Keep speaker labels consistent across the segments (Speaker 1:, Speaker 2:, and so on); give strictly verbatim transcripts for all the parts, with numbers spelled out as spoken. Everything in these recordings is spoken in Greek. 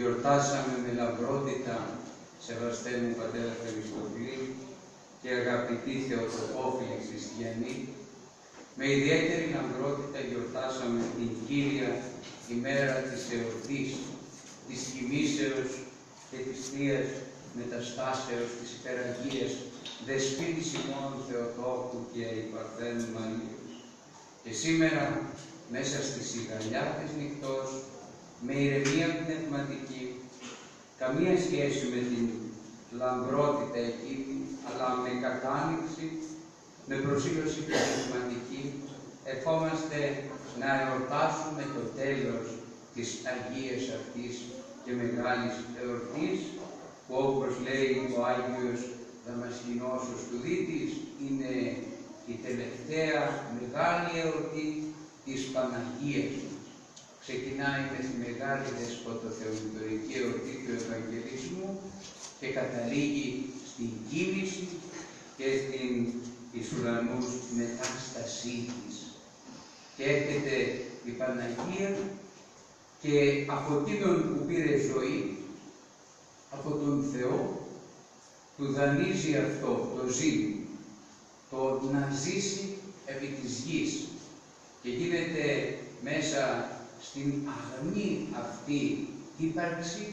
Speaker 1: γιορτάσαμε με λαμπρότητα, σεβαστέ μου πατέρα Θεμιστοκλή και αγαπητοί Θεοτοκόφιλοι χριστιανοί, με ιδιαίτερη λαμπρότητα γιορτάσαμε την Κύρια ημέρα της εορτής, της κοιμήσεως και της Θείας Μεταστάσεως της υπεραγίας Δεσπίνης ημών Θεοτόκου και η Παρθένου Μαρίας. Και σήμερα, μέσα στη σιγαλιά της νυχτός, με ηρεμία πνευματική, καμία σχέση με την λαμπρότητα εκείνη, αλλά με κατάνοιξη, με προσήλωση πνευματική, ερχόμαστε να εορτάσουμε το τέλος της Αγίας αυτής και μεγάλης εορτής, που όπως λέει ο Άγιος Δαμασκηνός ο Στουδίτης, είναι η τελευταία μεγάλη εορτή της Παναγίας μας. Ξεκινάει με τη μεγάλη δεσποτοθεοτορική εορτή του Ευαγγελισμού και καταλήγει στην κοίμηση και στην εις ουρανούς μετάστασή της. Και έρχεται η Παναγία και από εκείνον που πήρε ζωή, από τον Θεό, του δανείζει αυτό, το ζήν, το να ζήσει επί της γης και γίνεται μέσα στην αγνή αυτή ύπαρξη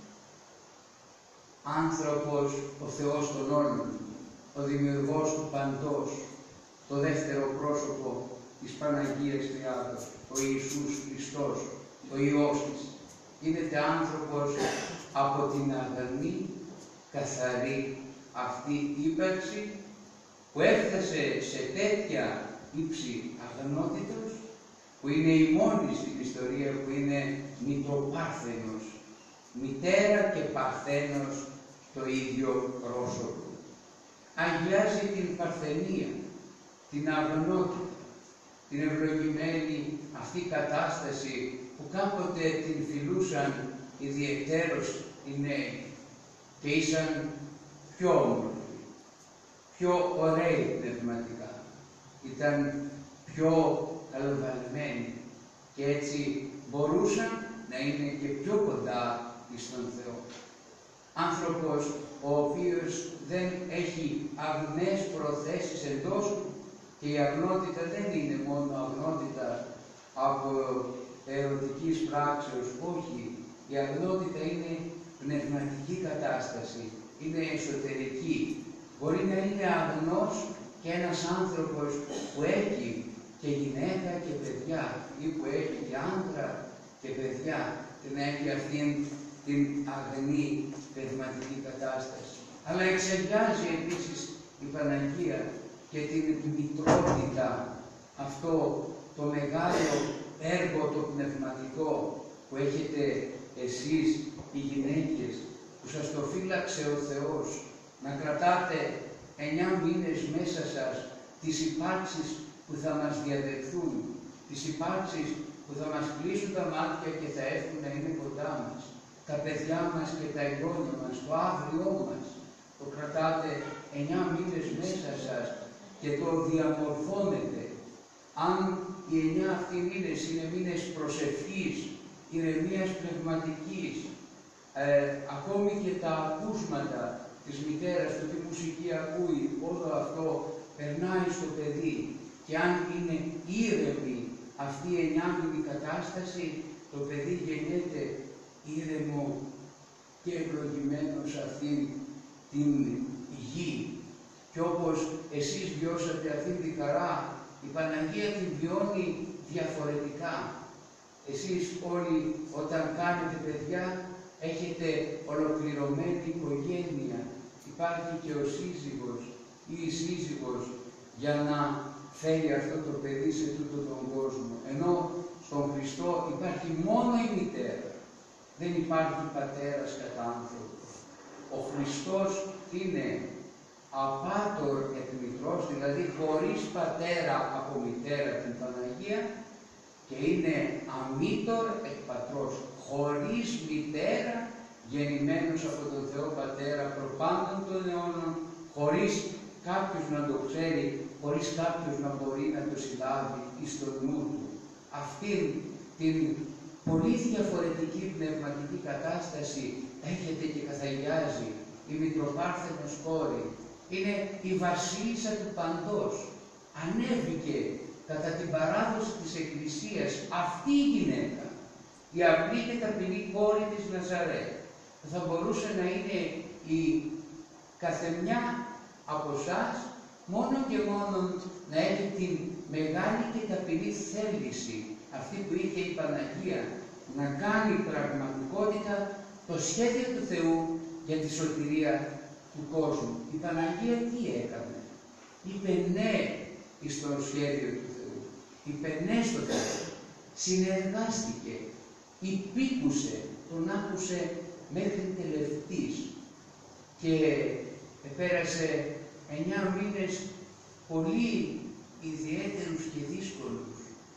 Speaker 1: άνθρωπος, ο Θεός των όλων, ο δημιουργός του παντός, το δεύτερο πρόσωπο της Παναγίας Τριάδος, ο Ιησούς Χριστός, ο Υιός της. Γίνεται άνθρωπος από την αγνή, καθαρή αυτή ύπαρξη που έφτασε σε τέτοια ύψη αγνότητος, που είναι η μόνη στην ιστορία που είναι μητροπάρθενος, μητέρα και παρθένος το ίδιο πρόσωπο. Αγιάζει την παρθενία, την αγνότητα, την ευλογημένη αυτή κατάσταση που κάποτε την φιλούσαν ιδιαιτέρως οι νέοι και ήσαν πιο όμορφοι, πιο ωραίοι πνευματικά, ήταν πιο καλοβαλμένοι και έτσι μπορούσαν να είναι και πιο κοντά στον Θεό. Άνθρωπος ο οποίος δεν έχει αγνές προθέσεις εντός του, και η αγνότητα δεν είναι μόνο αγνότητα από ερωτικής πράξεως, όχι. Η αγνότητα είναι πνευματική κατάσταση, είναι εσωτερική. Μπορεί να είναι αγνός και ένας άνθρωπος που έχει και γυναίκα και παιδιά ή που έχει και άντρα και παιδιά και να έχει αυτήν την αγνή πνευματική κατάσταση. Αλλά εξεγιάζει επίσης η Παναγία και την μητρότητα, αυτό το μεγάλο έργο το πνευματικό που έχετε εσείς οι γυναίκες, που σας το φύλαξε ο Θεός, να κρατάτε εννιά μήνες μέσα σας τις υπάρξεις που θα μας διαδεχθούν, τις υπάρξεις που θα μας κλείσουν τα μάτια και θα έρθουν να είναι κοντά μας, τα παιδιά μας και τα εγγόνια μας, το αύριό μας, το κρατάτε εννιά μήνες μέσα σας και το διαμορφώνετε. Αν οι εννιά αυτοί μήνες είναι μήνες προσευχής, ηρεμίας πνευματικής, ε, ακόμη και τα ακούσματα της μητέρας, το τι μουσική ακούει, όλο αυτό περνάει στο παιδί και αν είναι ήρεμη αυτή η εννιάμηνη κατάσταση, το παιδί γεννιέται ήρεμο και ευλογημένο σε αυτήν την γη. Και όπως εσείς βιώσατε αυτήν τη χαρά, η Παναγία την βιώνει διαφορετικά. Εσείς όλοι όταν κάνετε παιδιά έχετε ολοκληρωμένη οικογένεια. Υπάρχει και ο σύζυγος ή η σύζυγος για να φέρει αυτό το παιδί σε τούτο τον κόσμο. Ενώ στον Χριστό υπάρχει μόνο η μητέρα. Δεν υπάρχει πατέρας κατά άνθρωπο. Ο Χριστός είναι απάτορ εκ μητρός, δηλαδή χωρίς πατέρα από μητέρα την Παναγία, και είναι αμήτωρ εκ πατρός, χωρίς μητέρα, γεννημένος από τον Θεό Πατέρα προπάντων των αιώνων, χωρίς κάποιος να το ξέρει, χωρίς κάποιος να μπορεί να το συλλάβει εις το νου του. Αυτήν την πολύ διαφορετική πνευματική κατάσταση έχετε και καθαγιάζει η Μητροπάρθενος κόρη. Είναι η βασίλισσα του παντός. Ανέβηκε κατά την παράδοση της Εκκλησίας αυτή η γυναίκα, η απλή και ταπεινή κόρη της Ναζαρέ. Θα μπορούσε να είναι η καθεμιά από εσάς μόνο και μόνο να έχει την μεγάλη και ταπεινή θέληση, αυτή που είχε η Παναγία, να κάνει πραγματικότητα το σχέδιο του Θεού για τη σωτηρία του κόσμου. Η Παναγία τι έκανε? Είπε ναι στο σχέδιο του Θεού. Είπε ναι στο Θεό. Συνεργάστηκε. Υπήκουσε. Τον άκουσε μέχρι τελευτής. Και πέρασε εννιά μήνες πολύ ιδιαίτερους και δύσκολους.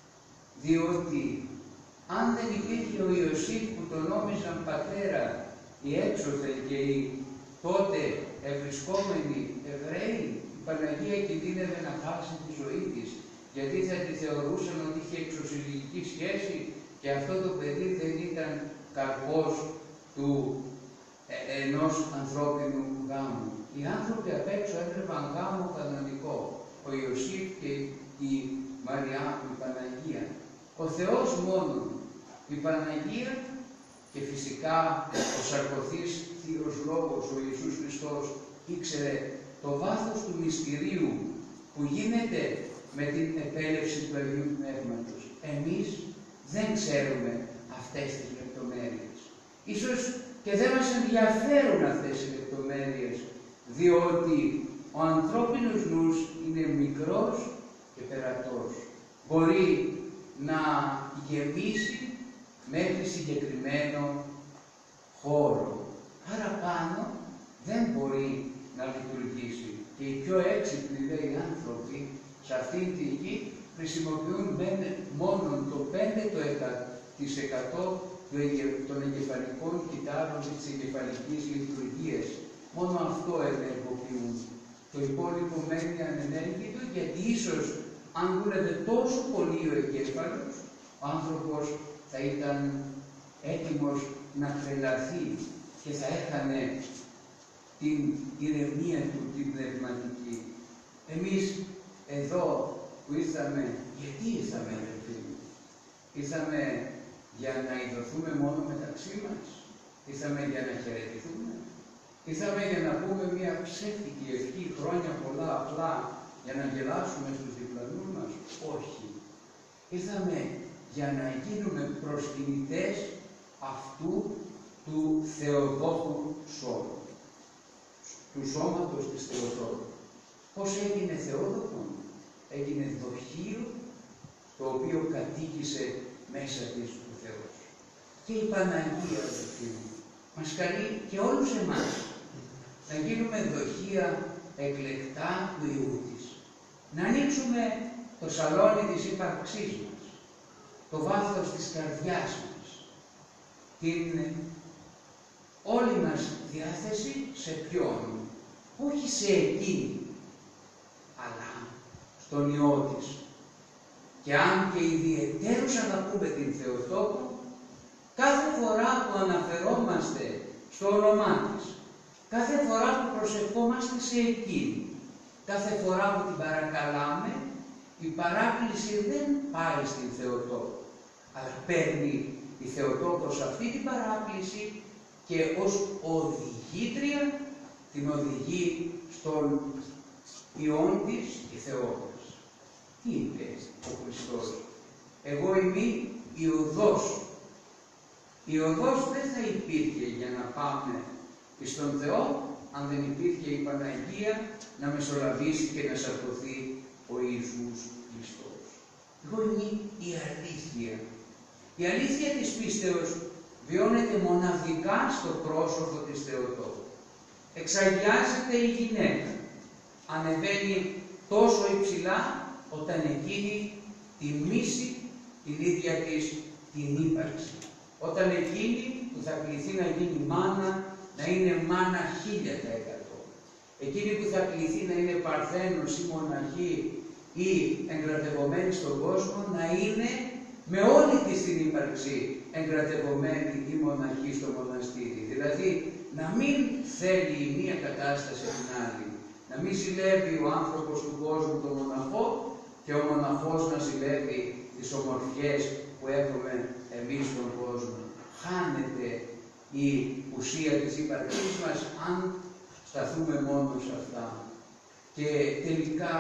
Speaker 1: Διότι αν δεν υπήρχε ο Ιωσήφ που τον νόμιζαν πατέρα, οι έξωθεν και οι τότε ευρισκόμενοι Εβραίοι, η Παναγία κινδύνευε να χάσει τη ζωή της, γιατί θα τη θεωρούσαν ότι είχε εξωσυλλογική σχέση και αυτό το παιδί δεν ήταν καρπός του ε, ενός ανθρώπινου γάμου. Οι άνθρωποι απ' έξω έτρεβαν γάμο κανονικό, ο Ιωσήφ και η Μαριά, η Παναγία. Ο Θεός μόνο, η Παναγία και φυσικά ο σαρκωθής Θείος Λόγος, ο Ιησούς Χριστός, ήξερε το βάθος του μυστηρίου που γίνεται με την επέλευση του Αγίου Πνεύματος. Εμείς δεν ξέρουμε αυτές τις λεπτομέρειες. Ίσως και δεν μας ενδιαφέρουν αυτές οι λεπτομέρειες, διότι ο ανθρώπινος νους είναι μικρός και περατός. Μπορεί να γεμίσει μέχρι συγκεκριμένο χώρο. Άρα πάνω δεν μπορεί να λειτουργήσει. Και οι πιο έξυπνοι λέει άνθρωποι σε αυτήν τη γη χρησιμοποιούν μόνο το πέντε τοις εκατό των εγκεφαλικών κυτάρων της εγκεφαλικής λειτουργίας. Μόνο αυτό ενεργοποιούν. Το υπόλοιπο μένει ανενέργητο, γιατί ίσως αν δούλευε τόσο πολύ ο εγκέφαλος, ο άνθρωπος θα ήταν έτοιμος να τρελαθεί και θα έχανε την ηρεμία του, την πνευματική. Εμείς εδώ που ήρθαμε, γιατί ήρθαμε αδελφοί μου? Ήρθαμε για να ειδωθούμε μόνο μεταξύ μας? Ήρθαμε για να χαιρετηθούμε? Ήρθαμε για να πούμε μια ψεύτικη ευχή χρόνια πολλά απλά για να γελάσουμε στους διπλανούς μας? Όχι. Ήρθαμε για να γίνουμε προσκυνητές αυτού του Θεοτόκου σώματος, του σώματος της Θεοτόκου. Πώς έγινε Θεότοκο? Έγινε δοχείο το οποίο κατοίκησε μέσα της ο Θεός. Και η Παναγία, αδελφοί μου, μας καλεί και όλους εμάς να γίνουμε δοχεία εκλεκτά του Υιού της. Να ανοίξουμε το σαλόνι της ύπαρξής μας, το βάθος της καρδιάς μας, την όλη μας διάθεση σε ποιον? Όχι σε εκείνη, αλλά στον Υιό της. Και αν και ιδιαιτέρως αγαπούμε την Θεοτόκο, κάθε φορά που αναφερόμαστε στο όνομά της, κάθε φορά που προσευχόμαστε σε εκείνη, κάθε φορά που την παρακαλάμε, η παράκληση δεν πάει στην Θεοτόκο, αλλά παίρνει η Θεοτόκος αυτή την παράκληση και ως οδηγήτρια την οδηγεί στον Υιόν της και Θεό της. Τι είπε ο Χριστός? Εγώ είμαι η οδός. Η οδός δεν θα υπήρχε για να πάμε στον Θεό αν δεν υπήρχε η Παναγία να μεσολαβήσει και να σαρκωθεί ο Ιησούς Χριστός. Εγώ είμαι η αλήθεια. Η αλήθεια της πίστεως βιώνεται μοναδικά στο πρόσωπο της Θεοτόκου. Εξαγιάζεται η γυναίκα. Ανεβαίνει τόσο υψηλά όταν εκείνη τιμήσει την ίδια της την ύπαρξη. Όταν εκείνη που θα κληθεί να γίνει μάνα, να είναι μάνα χίλια τα εκατό. Εκείνη που θα κληθεί να είναι παρθένος ή μοναχή ή εγκρατευομένη στον κόσμο, να είναι με όλη της την ύπαρξη εγκρατευομένη η μοναχή στο μοναστήρι. Δηλαδή, να μην θέλει η μία κατάσταση την άλλη. Να μην ζηλεύει ο άνθρωπος του κόσμου τον μοναχό και ο μοναχός να ζηλεύει τις ομορφιές που έχουμε εμείς στον κόσμο. Χάνεται η ουσία της ύπαρξής μας αν σταθούμε μόνο σε αυτά. Και τελικά,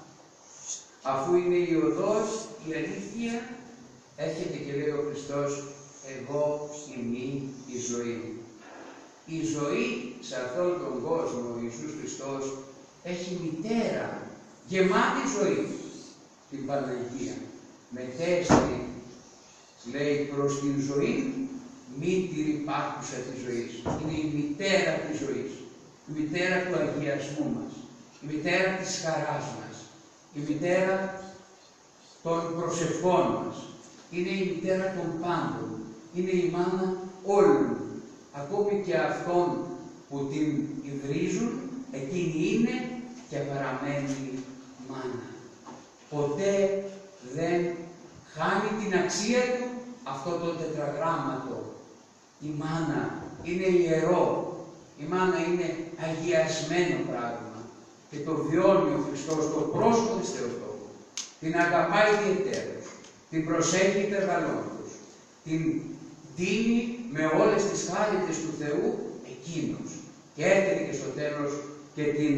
Speaker 1: αφού είναι η οδός, η αλήθεια, έρχεται και λέει ο Χριστός, εγώ είμαι η ζωή. Η ζωή σε αυτόν τον κόσμο, ο Ιησούς Χριστός, έχει μητέρα, γεμάτη ζωή, την Παναγία. Μετέστη, λέει, προς την ζωή, μήτηρη υπάρχουσα της ζωής. Είναι η μητέρα της ζωής, η μητέρα του αγιασμού μας, η μητέρα της χαράς μας, η μητέρα των προσευχών μας, είναι η μητέρα των πάντων, είναι η μάνα όλων, ακόμη και αυτών που την υβρίζουν, εκείνη είναι και παραμένει μάνα. Ποτέ δεν χάνει την αξία του αυτό το τετραγράμματο. Η μάνα είναι ιερό, η μάνα είναι αγιασμένο πράγμα και το βιώνει ο Χριστός στο πρόσωπο της Θεοτόκου. Την αγαπάει ιδιαιτέρως, την προσέχει υπερβαλλόντως, την δίνει με όλες τις χάριτες του Θεού εκείνος και έρχεται και στο τέλος και την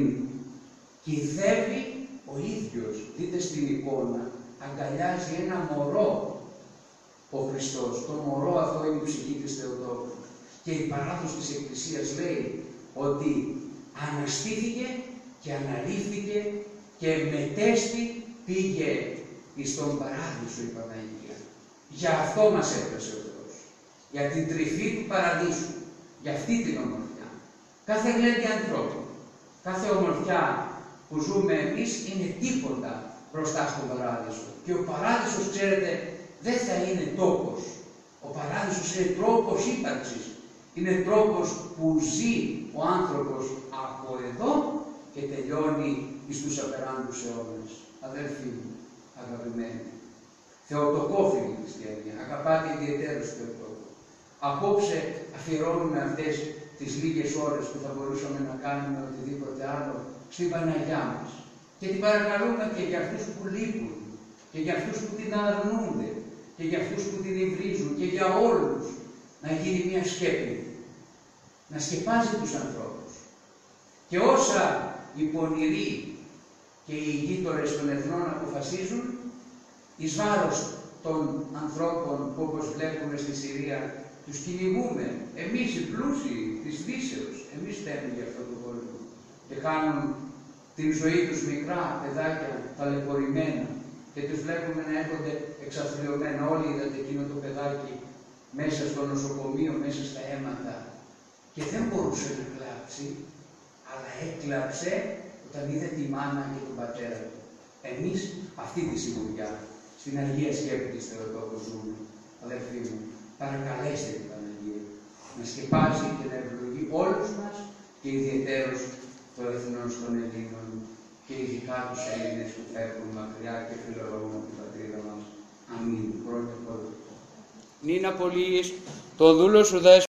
Speaker 1: κυθεύει ο ίδιος. Δείτε στην εικόνα, αγκαλιάζει ένα μωρό ο Χριστός. Το μωρό αυτό είναι η ψυχή της Θεοτόκου. Και η παράδοση της Εκκλησίας λέει ότι αναστήθηκε και αναλήφθηκε και μετέστη πήγε εις τον παράδεισο η Παναγία. Για αυτό μας έφτασε ο Θεός. Για την τρυφή του παραδείσου. Για αυτή την ομορφιά. Κάθε γλέντι ανθρώπου, κάθε ομορφιά που ζούμε εμείς είναι τίποτα μπροστά στον παράδεισο. Και ο παράδεισος, ξέρετε, δεν θα είναι τόπος. Ο παράδεισος είναι τρόπος ύπαρξης. Είναι τρόπος που ζει ο άνθρωπος από εδώ και τελειώνει εις τους απεράντους αιώνες. Αδελφοί μου, αγαπημένοι, Θεοτοκόφιλοι χριστιανοί, αγαπάτε ιδιαιτέρως Θεοτόκο. Απόψε αφιερώνουμε αυτές τις λίγες ώρες που θα μπορούσαμε να κάνουμε οτιδήποτε άλλο στην Παναγιά μας. Και την παρακαλούμε και για αυτούς που λείπουν, και για αυτούς που την αρνούνται, και για αυτούς που την υβρίζουν, και για όλους να γίνει μια σκέπη, να σκεπάζει τους ανθρώπους. Και όσα οι πονηροί και οι γείτονες των εθνών αποφασίζουν, εις βάρος των ανθρώπων που, όπως βλέπουμε στη Συρία, τους κυνηγούμε. Εμείς οι πλούσιοι της Δύσεως, εμείς φταίμε για αυτό το πόλεμο. Και χάνουν την ζωή τους μικρά παιδάκια ταλαιπωρημένα και τους βλέπουμε να έρχονται εξαθλιωμένα. Όλοι είδατε εκείνο το παιδάκι μέσα στο νοσοκομείο, μέσα στα αίματα και δεν μπορούσε να κλάψει, αλλά έκλαψε όταν είδε τη μάνα και τον πατέρα του. Εμείς αυτή τη σιγουριά, στην Αγία Σκέπη της Θεοτόκου ζούμε. Αδελφοί μου, παρακαλέστε την Παναγία να σκεπάζει και να ευλογεί όλους μας και ιδιαιτέρως το εθνός των Ελλήνων και ειδικά τους Έλληνες που φεύγουν μακριά και φιλορρόμουν από την πατρίδα μας. Αμήν. Πρώτη φορά.
Speaker 2: Νίνα Πολύης, το δούλο σου δες